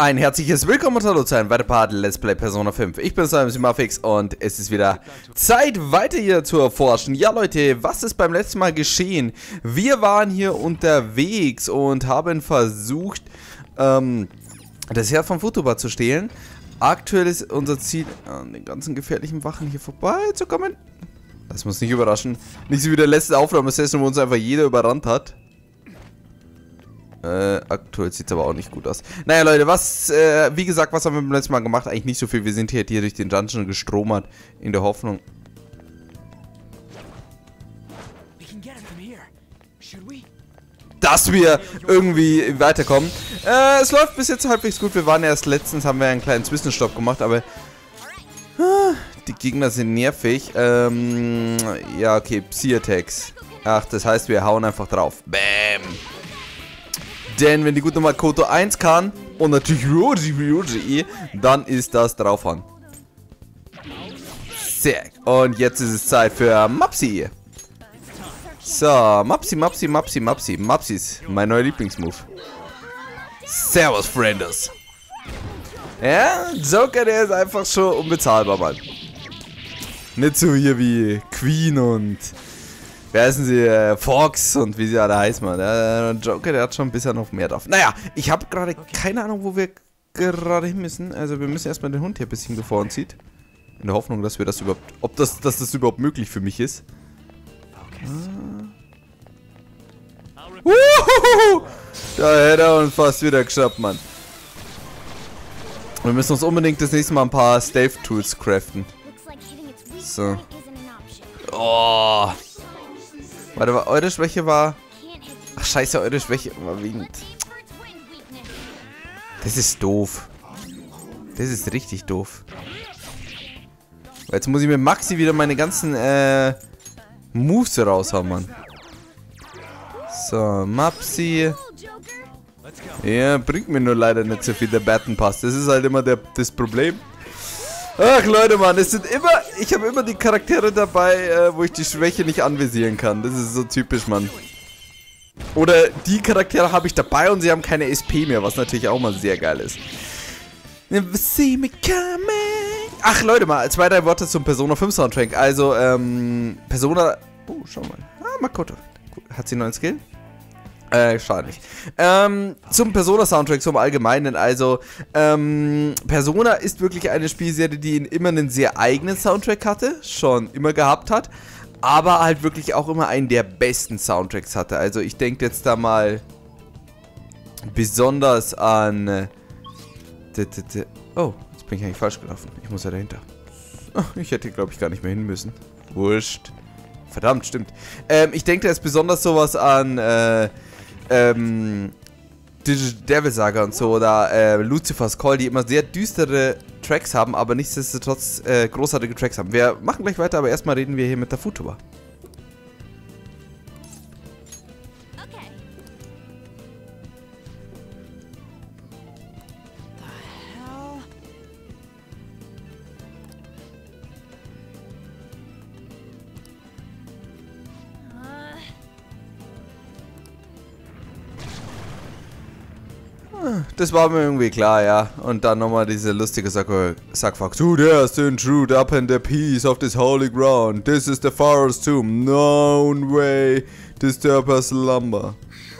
Ein herzliches Willkommen und Hallo zu einem weiteren Part Let's Play Persona 5. Ich bin Mafix und es ist wieder Zeit, weiter hier zu erforschen. Ja Leute, was ist beim letzten Mal geschehen? Wir waren hier unterwegs und haben versucht, das Herz vom Futuba zu stehlen. Aktuell ist unser Ziel, an den ganzen gefährlichen Wachen hier vorbeizukommen. Das muss nicht überraschen. Nicht so wie der letzte Aufnahmesession, wo uns einfach jeder überrannt hat. Aktuell sieht es aber auch nicht gut aus. Naja, Leute, wie gesagt, was haben wir beim letzten Mal gemacht? Eigentlich nicht so viel. Wir sind hier durch den Dungeon gestromert, in der Hoffnung, dass wir irgendwie weiterkommen. Es läuft bis jetzt halbwegs gut. Wir waren erst letztens, haben wir einen kleinen Zwischenstopp gemacht, aber die Gegner sind nervig. Ja, okay, Psi-Attacks. Ach, das heißt, wir hauen einfach drauf. Bam! Denn wenn die gute Makoto 1 kann und natürlich Ryoji, dann ist das draufhauen. Sehr. Und jetzt ist es Zeit für Mapsi. So, Mapsi. Mapsi ist mein neuer Lieblingsmove. Servus, Friendos. Ja, Joker, der ist einfach schon unbezahlbar, Mann. Nicht so hier wie Queen und... Wer heißen sie? Fox und wie sie alle heißen, man. Der Joker, der hat schon ein bisschen noch mehr drauf. Naja, ich habe gerade keine Ahnung, wo wir gerade hin müssen. Also wir müssen erstmal den Hund hier ein bisschen bevor uns zieht. In der Hoffnung, dass wir das überhaupt... dass das überhaupt möglich für mich ist. Da hätte er uns fast wieder geschafft, Mann. Wir müssen uns unbedingt das nächste Mal ein paar Stealth-Tools craften. So. Oh. Warte, eure Schwäche war... Ach scheiße, eure Schwäche war Wind. Das ist doof. Das ist richtig doof. Jetzt muss ich mit Maxi wieder meine ganzen Moves raushauen, Mann. So, Mapsi. Ja, bringt mir nur leider nicht so viel der Baton Pass. Das ist halt immer das Problem. Ach Leute, Mann, ich habe immer die Charaktere dabei, wo ich die Schwäche nicht anvisieren kann. Das ist so typisch, Mann. Oder die Charaktere habe ich dabei und sie haben keine SP mehr, was natürlich auch mal sehr geil ist. Never see me coming. Ach Leute, mal 2-3 Worte zum Persona 5 Soundtrack. Also, Persona... Oh, schau mal. Ah, Makoto. Hat sie einen neuen Skill? Schade nicht. Zum Persona-Soundtrack, zum Allgemeinen, also, Persona ist wirklich eine Spielserie, die immer einen sehr eigenen Soundtrack hatte, schon immer gehabt hat, aber halt wirklich auch immer einen der besten Soundtracks hatte. Also ich denke jetzt da mal besonders an... Oh, jetzt bin ich eigentlich falsch gelaufen. Ich muss ja dahinter. Oh, ich hätte, glaube ich, gar nicht mehr hin müssen. Wurscht. Verdammt, stimmt. Ich denke da jetzt besonders sowas an, Devil Saga und so oder Lucifer's Call, die immer sehr düstere Tracks haben, aber nichtsdestotrotz großartige Tracks haben. Wir machen gleich weiter, aber erstmal reden wir hier mit der Futuba. Das war mir irgendwie klar, ja. Und dann nochmal diese lustige Sackfuck. To the earth intrude up in the peace of this holy ground. This is the Pharaoh's tomb. No way disturb her slumber.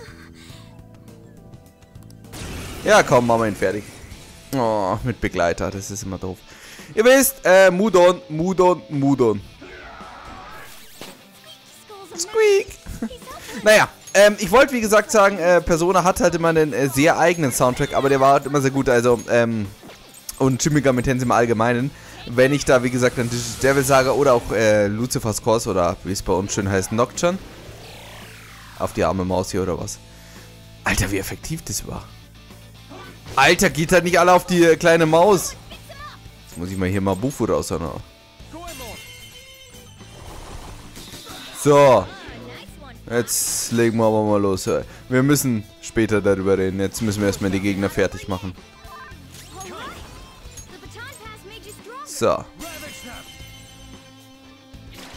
Ja, komm, machen wir ihn fertig. Oh, mit Begleiter, das ist immer doof. Ihr wisst, Mudon. Squeak. Naja. Ich wollte wie gesagt sagen, Persona hat halt immer einen sehr eigenen Soundtrack, aber der war halt immer sehr gut, also, und Shin Megami Tensei im Allgemeinen. Wenn ich da wie gesagt an Devil Saga oder auch Lucifer's Cause oder wie es bei uns schön heißt, Nocturne. Auf die arme Maus hier oder was. Alter, wie effektiv das war. Alter, geht halt nicht alle auf die kleine Maus. Jetzt muss ich mal hier mal Bufu raushauen. So. Jetzt legen wir aber mal los. Wir müssen später darüber reden. Jetzt müssen wir erstmal die Gegner fertig machen. So.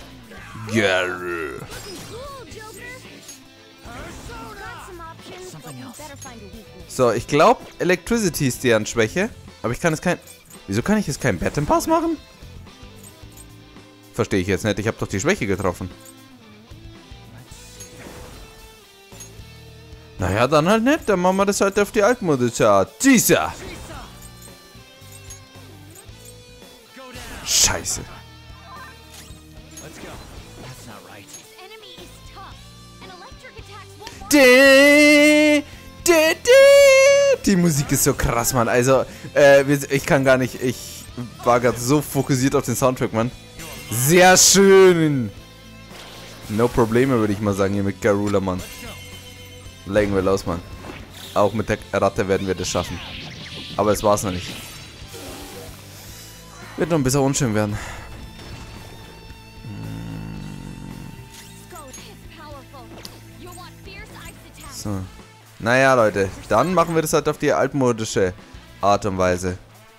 Gary. So, ich glaube, Electricity ist deren Schwäche. Aber ich kann es kein... Wieso kann ich jetzt keinen Battle Pass machen? Verstehe ich jetzt nicht. Ich habe doch die Schwäche getroffen. Naja, dann halt nicht. Dann machen wir das halt auf die altmodische Art. Dieser! Scheiße. Die Musik ist so krass, Mann. Also, ich kann gar nicht... Ich war gerade so fokussiert auf den Soundtrack, Mann. Sehr schön. No Probleme, würde ich mal sagen, hier mit Garula, Mann. Legen wir los, Mann. Auch mit der Ratte werden wir das schaffen. Aber es war's noch nicht. Wird noch ein bisschen unschön werden. So. Naja, Leute. Dann machen wir das halt auf die altmodische Art und Weise.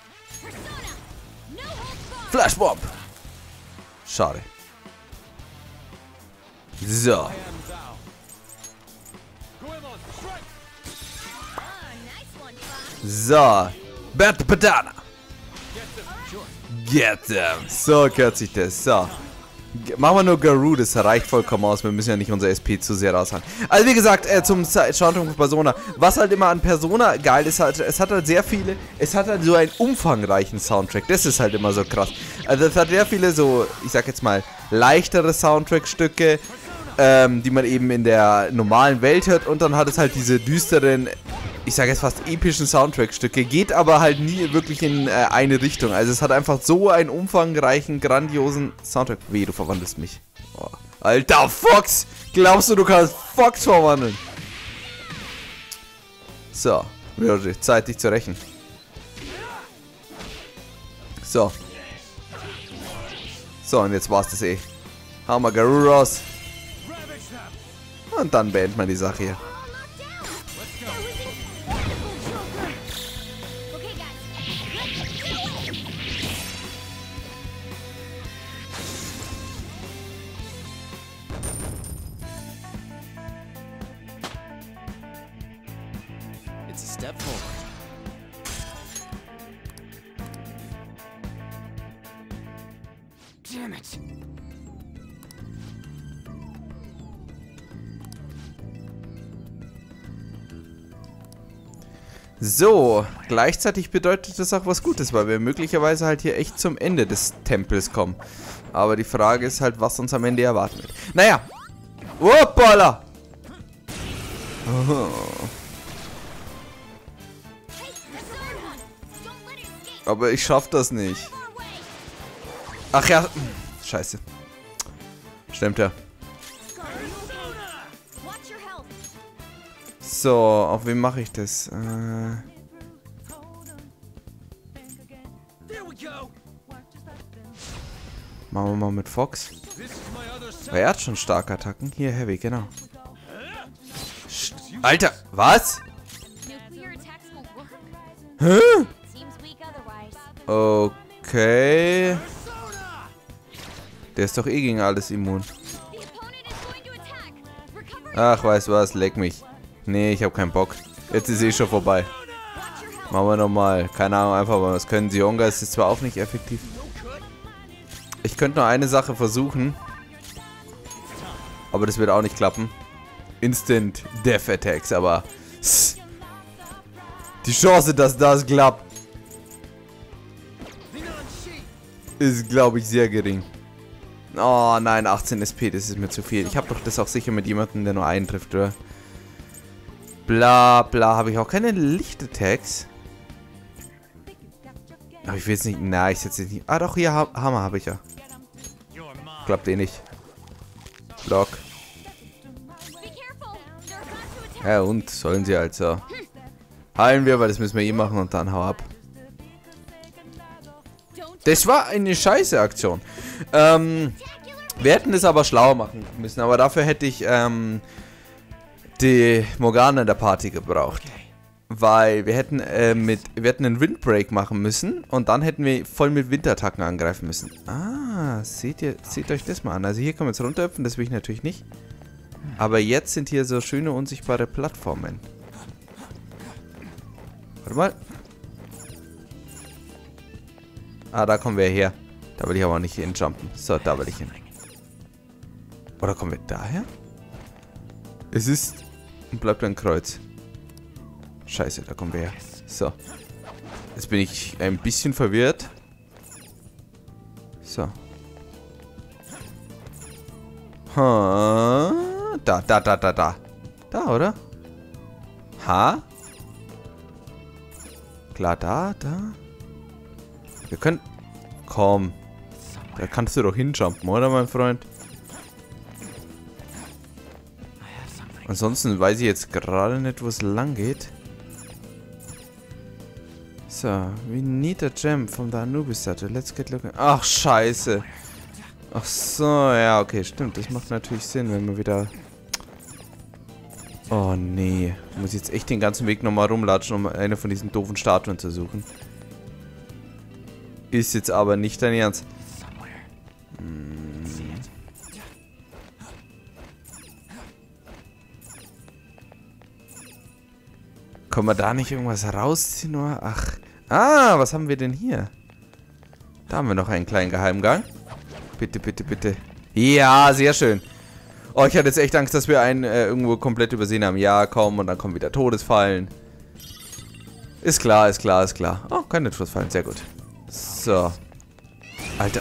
Flashbomb! Schade. So. So. Bad Banana. Get them. So kürzt sich das. So. Machen wir nur Garou, das reicht vollkommen aus. Wir müssen ja nicht unser SP zu sehr raushauen. Also wie gesagt, zum Soundtrack von Persona. Was halt immer an Persona geil ist, halt, es hat halt sehr viele, es hat halt so einen umfangreichen Soundtrack. Das ist halt immer so krass. Also es hat sehr viele so, ich sag jetzt mal, leichtere Soundtrack-Stücke, die man eben in der normalen Welt hört. Und dann hat es halt diese düsteren, ich sage jetzt fast epischen Soundtrack-Stücke, geht aber halt nie wirklich in eine Richtung. Also es hat einfach so einen umfangreichen, grandiosen Soundtrack. Weh, du verwandelst mich. Oh. Alter Fox! Glaubst du kannst Fox verwandeln? So, wirklich, Zeit dich zu rächen. So. So, und jetzt war's das eh. Hauen wir Garou raus. Und dann beenden wir die Sache hier. It's a step forward. Damn it. So, gleichzeitig bedeutet das auch was Gutes, weil wir möglicherweise halt hier echt zum Ende des Tempels kommen. Aber die Frage ist halt, was uns am Ende erwarten wird. Naja. Hoppala! Oh. Aber ich schaff das nicht. Ach ja. Scheiße. Stimmt ja. So, auf wen mache ich das? Machen wir mal mit Fox. Weil er hat schon starke Attacken. Hier, Heavy, genau. Alter, was? Hä? Okay. Der ist doch eh gegen alles immun. Ach, weißt du was? Leck mich. Nee, ich hab keinen Bock. Jetzt ist eh schon vorbei. Machen wir nochmal. Keine Ahnung, einfach mal was können. Zionga ist zwar auch nicht effektiv. Ich könnte nur eine Sache versuchen. Aber das wird auch nicht klappen. Instant Death Attacks, aber die Chance, dass das klappt, ist, glaube ich, sehr gering. Oh nein, 18 SP, das ist mir zu viel. Ich habe doch das auch sicher mit jemandem, der nur einen trifft, oder? Bla bla, habe ich auch keine Lichtattacks. Aber ich will jetzt nicht, na, ich setze nicht. Ah doch, hier, Hammer habe ich ja. Klappt eh nicht. Block. Ja und, sollen sie halt so. Heilen wir, weil das müssen wir eh machen und dann hau ab. Das war eine scheiße Aktion. Wir hätten das aber schlauer machen müssen, aber dafür hätte ich die Morgana in der Party gebraucht. Weil wir hätten einen Windbreak machen müssen und dann hätten wir voll mit Windattacken angreifen müssen. Ah, seht euch das mal an. Also hier können wir jetzt runterhüpfen, das will ich natürlich nicht. Aber jetzt sind hier so schöne unsichtbare Plattformen. Warte mal. Ah, da kommen wir her. Da will ich aber nicht hinjumpen. So, da will ich hin. Oder kommen wir daher? Es ist... Und bleibt ein Kreuz. Scheiße, da kommen wir her. So. Jetzt bin ich ein bisschen verwirrt. So. Da. Da, oder? Ha? Klar, da. Wir können... Komm. Da kannst du doch hinjumpen, oder, mein Freund? Ansonsten weiß ich jetzt gerade nicht, wo es lang geht. So, we need a gem from the Anubis statue. Let's get looking. Ach, scheiße. Ach so, ja, okay, stimmt. Das macht natürlich Sinn, wenn wir wieder... Oh, nee. Ich muss jetzt echt den ganzen Weg nochmal rumlatschen, um eine von diesen doofen Statuen zu suchen. Ist jetzt aber nicht dein Ernst. Können wir da nicht irgendwas rausziehen? Nur? Ach. Ah, was haben wir denn hier? Da haben wir noch einen kleinen Geheimgang. Bitte, bitte, bitte. Ja, sehr schön. Oh, ich hatte jetzt echt Angst, dass wir einen irgendwo komplett übersehen haben. Ja, komm, und dann kommen wieder Todesfallen. Ist klar, ist klar, ist klar. Oh, keine Todesfallen, sehr gut. So. Alter.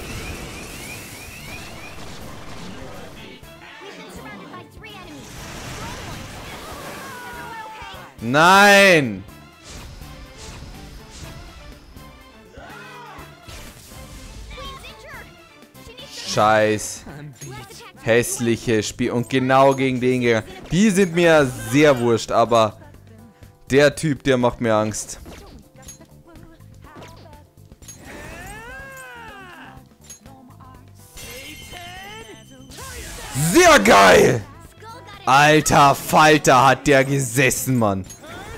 Nein! Scheiß. Hässliche Spiel. Und genau gegen den gegangen. Die sind mir sehr wurscht, aber der Typ, der macht mir Angst. Sehr geil! Alter Falter, hat der gesessen, Mann.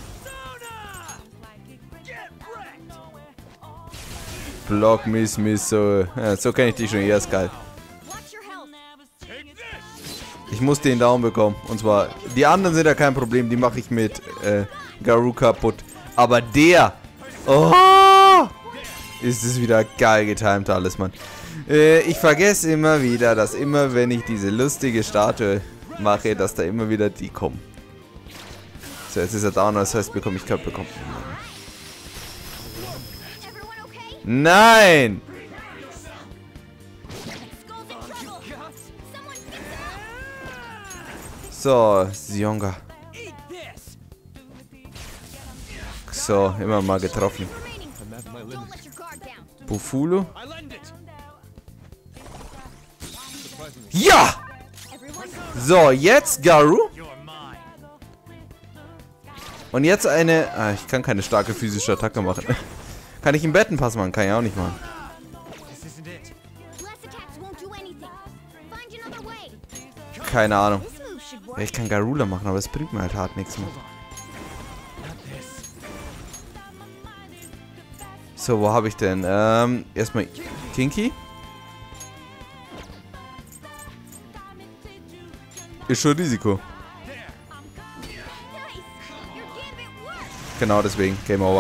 Block, Miss, so. Ja, so kenne ich dich schon. Ja, ist geil. Ich muss den Daumen bekommen. Und zwar, die anderen sind ja kein Problem. Die mache ich mit Garou kaputt. Aber der... Oh! Ist es wieder geil getimed alles, Mann. Ich vergesse immer wieder, dass immer, wenn ich diese lustige Statue mache, dass da immer wieder die kommen. So, jetzt ist er down, das heißt, bekomme ich Körper bekommen. Nein! So, Zionga. So, immer mal getroffen. Bufulu. Ja! So, jetzt Garou. Und jetzt eine... Ah, ich kann keine starke physische Attacke machen. Kann ich einen Bettenpass machen? Kann ich auch nicht machen. Keine Ahnung. Ja, ich kann Garula machen, aber es bringt mir halt hart nichts mehr. So, wo habe ich denn? Erstmal Kinky. Ist schon Risiko. Genau deswegen. Game over.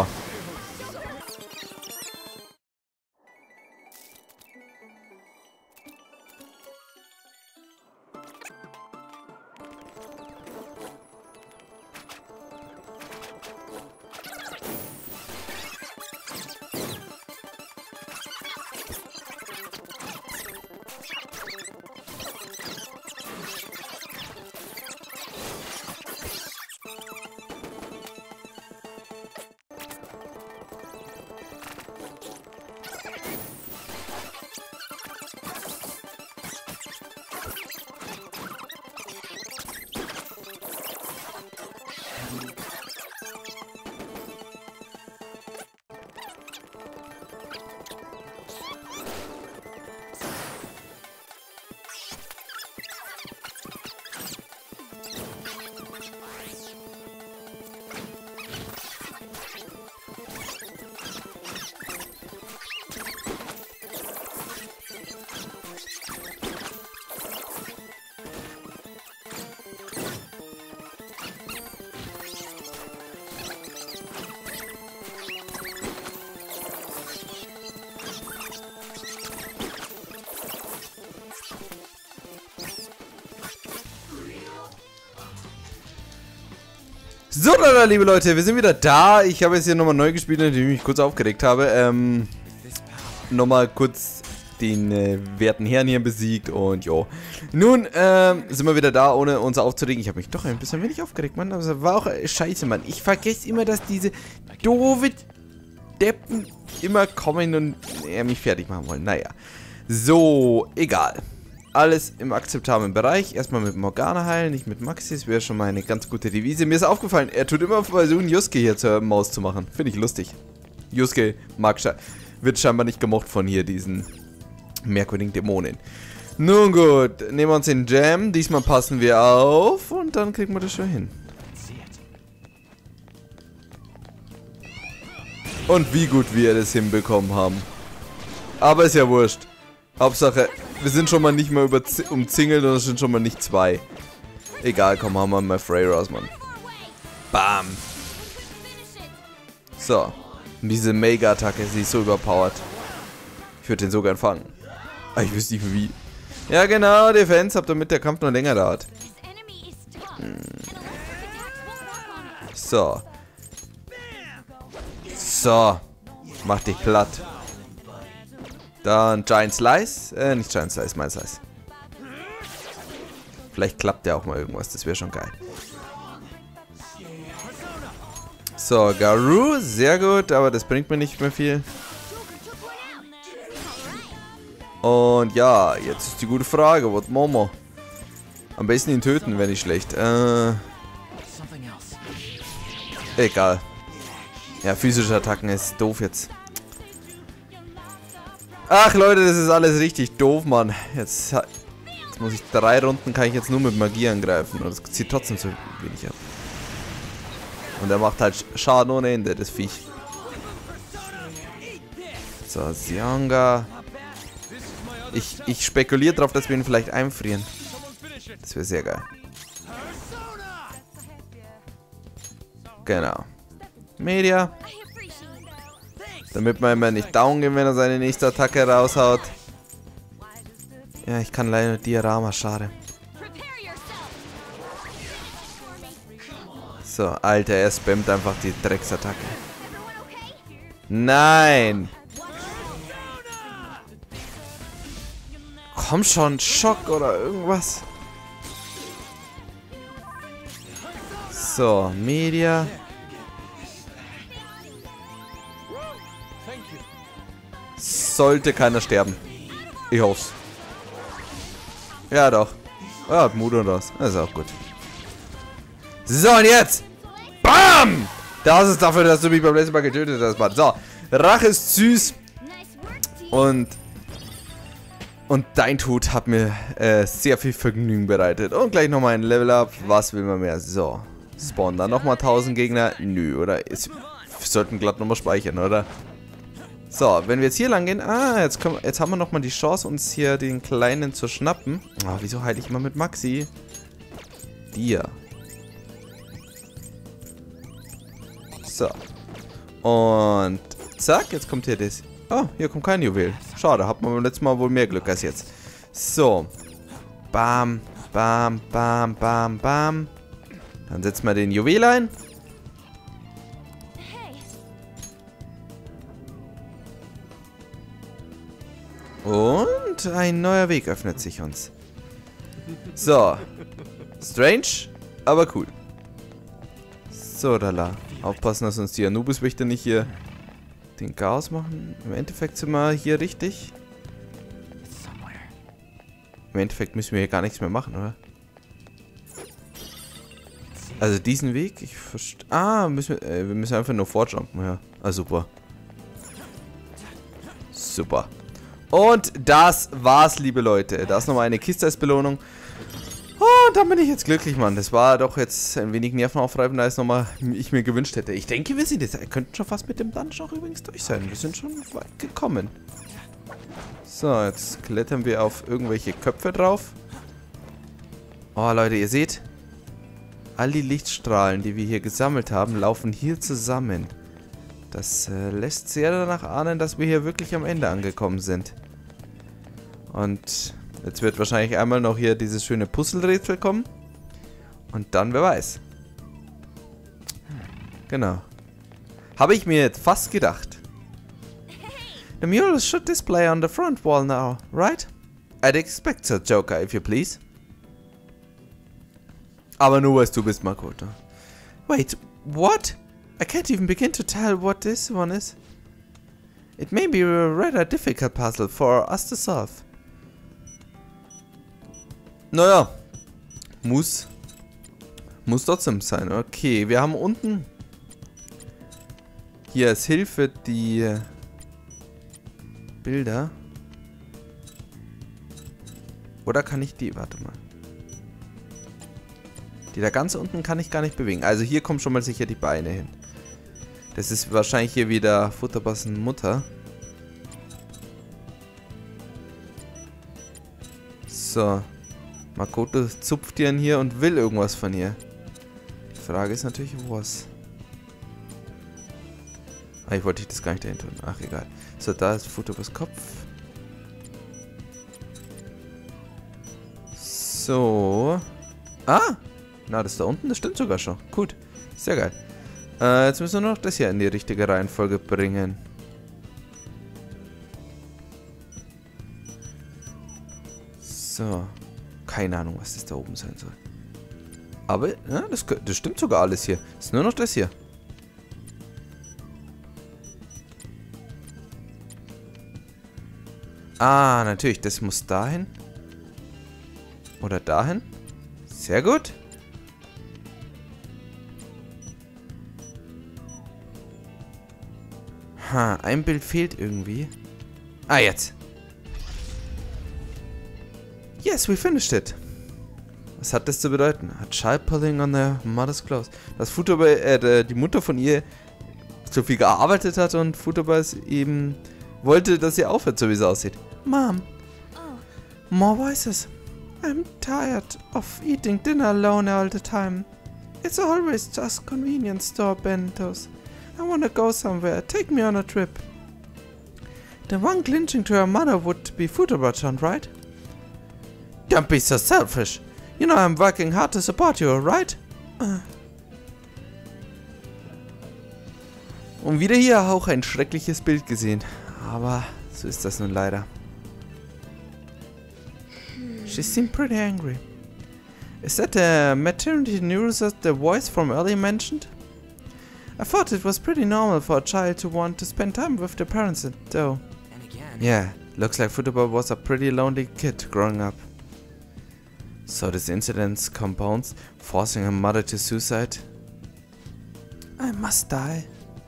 So, liebe Leute, wir sind wieder da. Ich habe jetzt hier nochmal neu gespielt, indem ich mich kurz aufgeregt habe. Nochmal kurz den werten Herrn hier besiegt und jo. Nun sind wir wieder da, ohne uns aufzuregen. Ich habe mich doch ein bisschen wenig aufgeregt, Mann. Aber es war auch scheiße, Mann. Ich vergesse immer, dass diese doofe Deppen immer kommen und mich fertig machen wollen. Naja. So, egal. Alles im akzeptablen Bereich. Erstmal mit Morgana heilen, nicht mit Maxi. Das wäre schon mal eine ganz gute Devise. Mir ist aufgefallen, er tut immer versuchen, Yusuke hier zur Maus zu machen. Finde ich lustig. Yusuke wird scheinbar nicht gemocht von hier, diesen merkwürdigen Dämonen. Nun gut, nehmen wir uns den Jam. Diesmal passen wir auf und dann kriegen wir das schon hin. Und wie gut wir das hinbekommen haben. Aber ist ja wurscht. Hauptsache, wir sind schon mal nicht mehr umzingelt und es sind schon mal nicht zwei. Egal, komm, haben wir mal Frey raus, Mann. Bam. So. Und diese Mega-Attacke, sie ist so überpowered. Ich würde den so gern fangen. Aber ich wüsste nicht wie. Ja genau, Defense, damit der Kampf noch länger dauert. So. So. Mach dich platt. Dann Giant Slice. Nicht Giant Slice, mein Slice. Vielleicht klappt ja auch mal irgendwas, das wäre schon geil. So, Garou, sehr gut, aber das bringt mir nicht mehr viel. Und ja, jetzt ist die gute Frage, was machen wir? Am besten ihn töten, wäre nicht schlecht. Egal. Ja, physische Attacken ist doof jetzt. Ach Leute, das ist alles richtig doof, Mann. Jetzt muss ich 3 Runden, kann ich jetzt nur mit Magie angreifen. Und das zieht trotzdem so wenig ab. Und er macht halt Schaden ohne Ende, das Viech. So, Sionga. Ich spekuliere drauf, dass wir ihn vielleicht einfrieren. Das wäre sehr geil. Genau. Media. Damit wir immer nicht down gehen, wenn er seine nächste Attacke raushaut. Ja, ich kann leider Diorama, schade. So, Alter, er spammt einfach die Drecksattacke. Nein! Komm schon, Schock oder irgendwas. So, Media. Sollte keiner sterben. Ich hoff's. Ja, doch. Ja, hat Mut und das. Das ist auch gut. So, und jetzt. BAM! Das ist dafür, dass du mich beim letzten Mal getötet hast, Mann. So, Rache ist süß. Und dein Tod hat mir sehr viel Vergnügen bereitet. Und gleich nochmal ein Level Up. Was will man mehr? So. Spawnen dann nochmal 1000 Gegner? Nö, oder? Wir sollten glatt nochmal speichern, oder? So, wenn wir jetzt hier lang gehen. Ah, jetzt haben wir nochmal die Chance, uns hier den Kleinen zu schnappen. Ah, wieso heile ich immer mit Maxi? Dir. So. Und zack, jetzt kommt hier das. Oh, hier kommt kein Juwel. Schade, hat man beim letzten Mal wohl mehr Glück als jetzt. So. Bam, bam, bam, bam, bam. Dann setzen wir den Juwel ein. Und ein neuer Weg öffnet sich uns. So. Strange, aber cool. So, lala. Aufpassen, dass uns die Anubis-Wächter nicht hier den Chaos machen. Im Endeffekt sind wir hier richtig. Im Endeffekt müssen wir hier gar nichts mehr machen, oder? Also diesen Weg, ich verstehe. Ah, wir müssen einfach nur fortjumpen, ja. Ah, super. Super. Und das war's, liebe Leute. Da ist nochmal eine Kiste als Belohnung. Oh, da bin ich jetzt glücklich, Mann. Das war doch jetzt ein wenig nervenaufreibender, als nochmal ich mir gewünscht hätte. Ich denke, wir sind jetzt, könnten schon fast mit dem Dungeon auch übrigens durch sein. Wir sind schon weit gekommen. So, jetzt klettern wir auf irgendwelche Köpfe drauf. Oh, Leute, ihr seht, all die Lichtstrahlen, die wir hier gesammelt haben, laufen hier zusammen. Das lässt sehr danach ahnen, dass wir hier wirklich am Ende angekommen sind. Und jetzt wird wahrscheinlich einmal noch hier dieses schöne Puzzle-Rätsel kommen. Und dann, wer weiß. Genau. Habe ich mir jetzt fast gedacht. The mural should display on the front wall now, right? I'd expect so, Joker, if you please. Aber nur, weil du bist, Makoto. Wait, what? I can't even begin to tell what this one is. It may be a rather difficult puzzle for us to solve. Naja. Muss trotzdem sein. Okay, wir haben unten hier als Hilfe die Bilder. Oder kann ich die... Warte mal. Die da ganz unten kann ich gar nicht bewegen. Also hier kommen schon mal sicher die Beine hin. Das ist wahrscheinlich hier wieder Futterbas Mutter. So. Makoto zupft ihren hier und will irgendwas von ihr. Die Frage ist natürlich, was. Ah, ich wollte das gar nicht dahin tun. Ach, egal. So, da ist Futterbas Kopf. So. Ah! Na, das da unten, das stimmt sogar schon. Gut. Sehr geil. Jetzt müssen wir nur noch das hier in die richtige Reihenfolge bringen. So. Keine Ahnung, was das da oben sein soll. Aber, ja, das stimmt sogar alles hier. Ist nur noch das hier. Ah, natürlich. Das muss dahin. Oder dahin. Sehr gut. Ha, ein Bild fehlt irgendwie. Ah, jetzt. Yes, we finished it. Was hat das zu bedeuten? A child pulling on their mother's clothes. Dass Futterba, die Mutter von ihr so viel gearbeitet hat und Futterba eben wollte, dass sie aufhört, so wie es aussieht. Mom. More voices. I'm tired of eating dinner alone all the time. It's always just convenience store bentos. I wanna go somewhere. Take me on a trip. The one clinching to her mother would be Futterba-chan, right? Don't be so selfish. You know I'm working hard to support you, right? Und wieder hier auch ein schreckliches Bild gesehen. Aber so ist das nun leider. She seemed pretty angry. Is that the maternity news that the voice from earlier mentioned? I thought it was pretty normal for a child to want to spend time with their parents, though. And again. Yeah, looks like Futterba was a pretty lonely kid growing up. So this incident compounds, forcing her mother to suicide. I must die.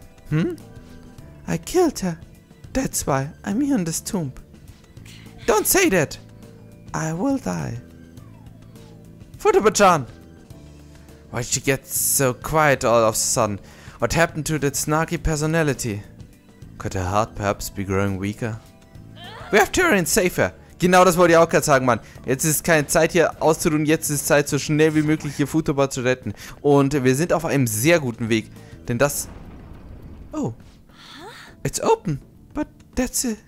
I killed her. That's why I'm here in this tomb. Don't say that! I will die. Futterba-chan! Why did she get so quiet all of a sudden? What happened to that snarky personality? Could her heart perhaps be growing weaker? We have to hurry and save her. Genau das wollte ich auch gerade sagen, Mann. Jetzt ist keine Zeit hier auszuruhen, jetzt ist Zeit, so schnell wie möglich hier Futterba zu retten. Und wir sind auf einem sehr guten Weg. Denn das... Oh. It's open. But that's it.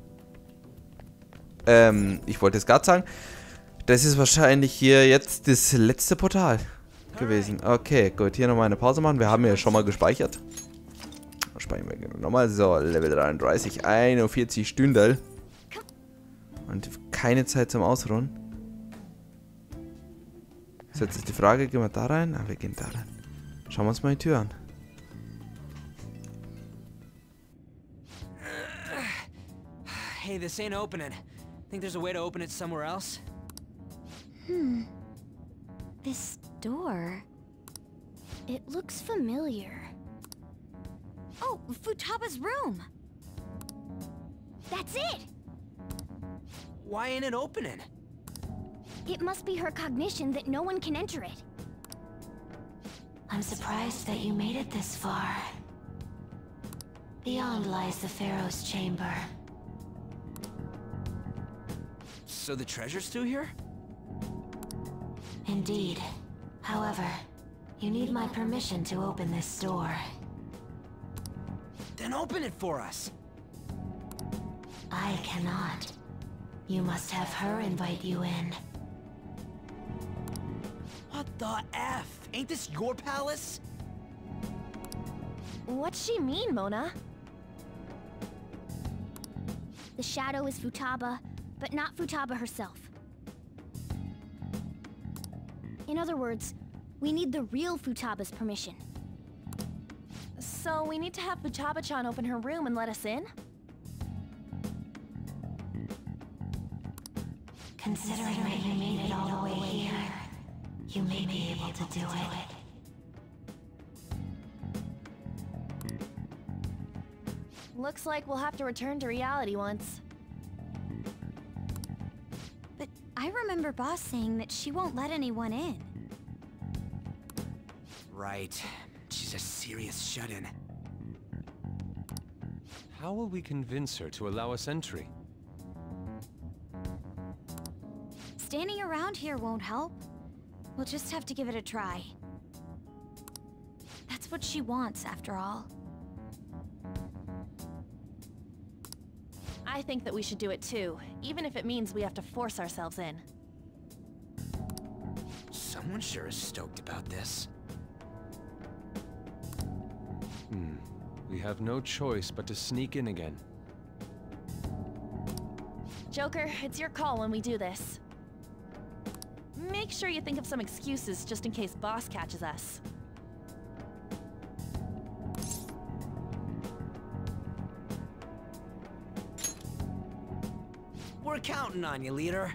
Ich wollte es gerade sagen. Das ist wahrscheinlich hier jetzt das letzte Portal gewesen. Okay, gut. Hier nochmal eine Pause machen. Wir haben ja schon mal gespeichert. Speichern wir nochmal. So, Level 33. 41 Stündel. Und keine Zeit zum Ausruhen. So, jetzt ist die Frage, gehen wir da rein? Ah, wir gehen da rein. Schauen wir uns mal die Tür an. Hey, this ain't opening. Think there's a way to open it somewhere else? This door... It looks familiar. Oh, Futaba's room! That's it! Why ain't it opening? It must be her cognition that no one can enter it. I'm surprised that you made it this far. Beyond lies the Pharaoh's chamber. So the treasure's still here? Indeed. However, you need my permission to open this door. Then open it for us! I cannot. You must have her invite you in. What the F? Ain't this your palace? What's she mean, Mona? The shadow is Futaba, but not Futaba herself. In other words, we need the real Futaba's permission. So we need to have Futaba-chan open her room and let us in? Considering that you made it all the way here, you may be able to do it. Looks like we'll have to return to reality once. But I remember Boss saying that she won't let anyone in. Right. She's a serious shut-in. How will we convince her to allow us entry? Standing around here won't help. We'll just have to give it a try. That's what she wants, after all. I think that we should do it too, even if it means we have to force ourselves in. Someone sure is stoked about this. We have no choice but to sneak in again. Joker, it's your call when we do this. Make sure you think of some excuses just in case Boss catches us. We're counting on you, leader.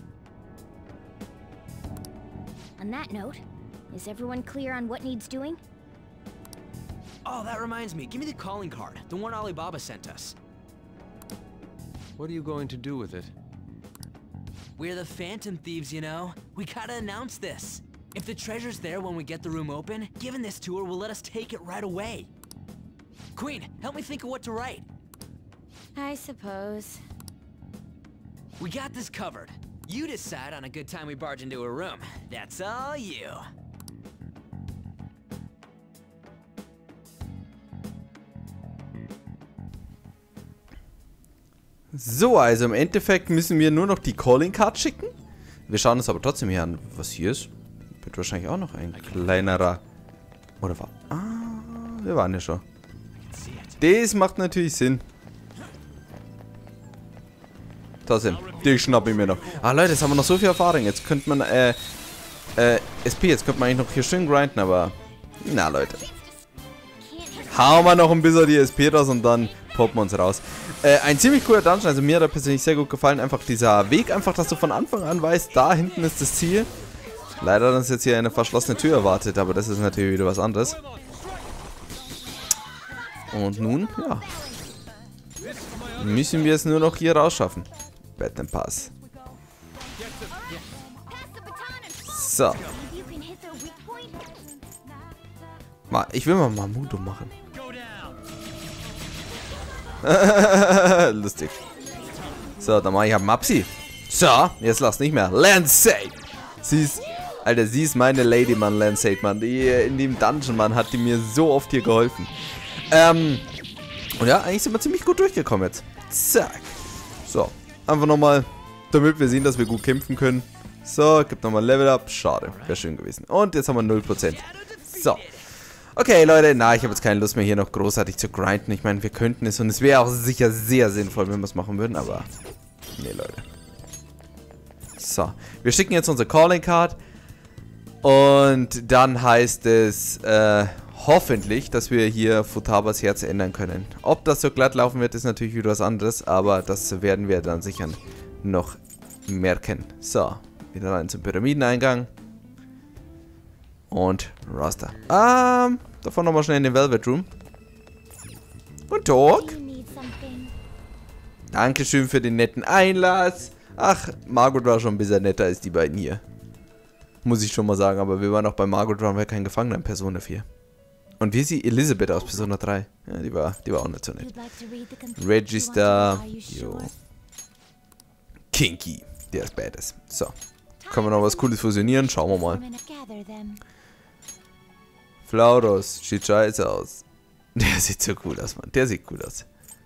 On that note, is everyone clear on what needs doing? Oh, that reminds me. Give me the calling card, the one Alibaba sent us. What are you going to do with it? We're the Phantom Thieves, you know. We gotta announce this. If the treasure's there when we get the room open, giving this to her will let us take it right away. Queen, help me think of what to write. I suppose. We got this covered. You decide on a good time we barge into a room. That's all you. So, also im Endeffekt müssen wir nur noch die Calling Card schicken. Wir schauen uns aber trotzdem hier an, was hier ist. Wird wahrscheinlich auch noch ein kleinerer... Oder war... Ah, wir waren ja schon. Das macht natürlich Sinn. Da sind. Die schnappe ich mir noch. Ah, Leute, jetzt haben wir noch so viel Erfahrung. Jetzt könnte man, SP, jetzt könnte man eigentlich noch hier schön grinden, aber... Na, Leute. Hauen wir noch ein bisschen die SP raus und dann poppen wir uns raus. Ein ziemlich cooler Dungeon, also mir hat er persönlich sehr gut gefallen. Einfach dieser Weg, einfach, dass du von Anfang an weißt, da hinten ist das Ziel. Leider hat uns jetzt hier eine verschlossene Tür erwartet, aber das ist natürlich wieder was anderes. Und nun, ja. Müssen wir es nur noch hier rausschaffen. Battle Pass. So. Ich will mal Mamudo machen. Lustig. So, dann mache ich Mapsi. So, jetzt lass nicht mehr. Lancet! Alter, sie ist meine Lady, Mann, Lancet, Mann. Die in dem Dungeon, Mann, hat die mir so oft hier geholfen. Und ja, eigentlich sind wir ziemlich gut durchgekommen jetzt. Zack. So, einfach nochmal, damit wir sehen, dass wir gut kämpfen können. So, gibt nochmal Level Up. Schade, wäre schön gewesen. Und jetzt haben wir 0%. So. Okay, Leute, ich habe jetzt keine Lust mehr, hier noch großartig zu grinden. Ich meine, wir könnten es und es wäre auch sicher sehr sinnvoll, wenn wir es machen würden, aber... Nee, Leute. So, wir schicken jetzt unsere Calling Card. Und dann heißt es, hoffentlich, dass wir hier Futabas Herz ändern können. Ob das so glatt laufen wird, ist natürlich wieder was anderes, aber das werden wir dann sicher noch merken. So, wieder rein zum Pyramideneingang. Und Raster. Davon nochmal schnell in den Velvet Room. Guten Tag. Dankeschön für den netten Einlass. Ach, Margot war schon ein bisschen netter als die beiden hier. Muss ich schon mal sagen, aber wir waren auch bei Margot, waren wir kein Gefangener in Persona 4. Und wie ist sie? Elisabeth aus Persona 3. Ja, die war auch nicht so nett. Register. Jo. Kinky. Der ist badass. So. Kann man noch was Cooles fusionieren? Schauen wir mal. Flauros. Sieht scheiße aus. Der sieht so cool aus, Mann. Der sieht cool aus.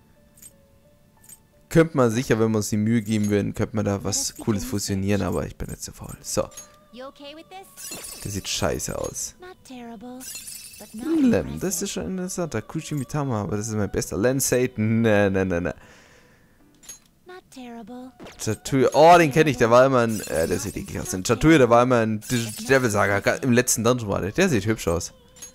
Könnte man sicher, wenn wir uns die Mühe geben würden, könnte man da was Cooles fusionieren, aber ich bin jetzt zu faul. So. Der sieht scheiße aus. Lem, das ist schon interessanter. Kushimitama, aber das ist mein bester. Len Satan, ne. Chatouille, oh, den kenne ich, der war immer ein, der sieht eklig aus. Chatouille, der war immer ein Devil Saga, im letzten Dungeon war der sieht hübsch aus.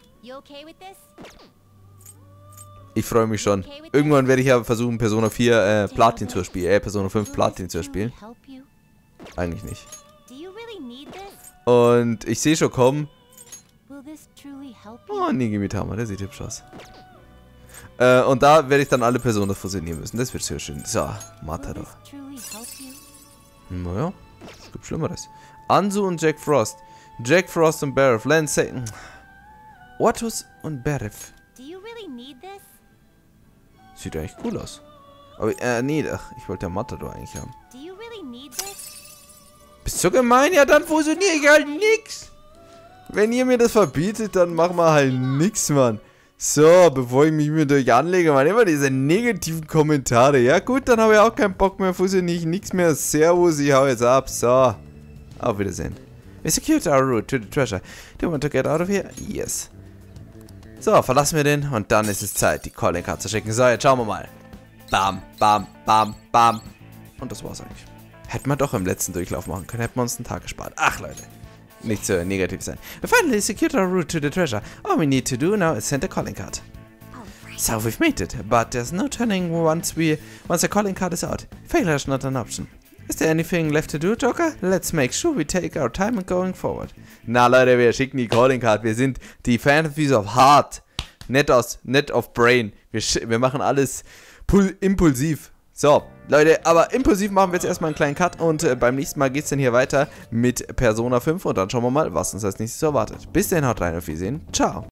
Ich freue mich schon. Irgendwann werde ich ja versuchen, Persona 4 Platin zu spielen, Persona 5 Platin zu spielen. Eigentlich nicht. Und ich sehe schon kommen. Oh, Nigimitama, der sieht hübsch aus. Und da werde ich dann alle Personen fusionieren müssen. Das wird sehr schön. So, Matador. Naja, es gibt Schlimmeres. Anzu und Jack Frost. Jack Frost und Barrett. Lance Satan. Ortus und Barrett. Sieht eigentlich cool aus. Aber, nee, ich wollte ja Matador eigentlich haben. Bist du gemein? Ja, dann fusioniere ich halt nix. Wenn ihr mir das verbietet, dann machen wir halt nix, Mann. So, bevor ich mich mit euch anlege, man, immer diese negativen Kommentare. Ja gut, dann habe ich auch keinen Bock mehr, fusioniere ich nix mehr. Servus, ich hau jetzt ab. So, auf Wiedersehen. We secured our route to the treasure. Do you want to get out of here? Yes. So, verlassen wir den und dann ist es Zeit, die Calling Card zu schicken. So, jetzt schauen wir mal. Bam, bam, bam, bam. Und das war's eigentlich. Hätten wir doch im letzten Durchlauf machen können, hätten wir uns einen Tag gespart. Ach, Leute. Nicht so negativ sein. We finally secured our route to the treasure. All we need to do now is send a calling card. So we've made it, but there's no turning once the calling card is out. Failure is not an option. Is there anything left to do, Joker? Let's make sure we take our time and going forward. Na Leute, wir schicken die Calling Card. Wir sind die Phantom Thieves of Heart. Nicht of Brain. Wir machen alles impulsiv. So, Leute, aber impulsiv machen wir jetzt erstmal einen kleinen Cut und beim nächsten Mal geht es dann hier weiter mit Persona 5 und dann schauen wir mal, was uns als nächstes erwartet. Bis dahin, haut rein, auf Wiedersehen. Ciao.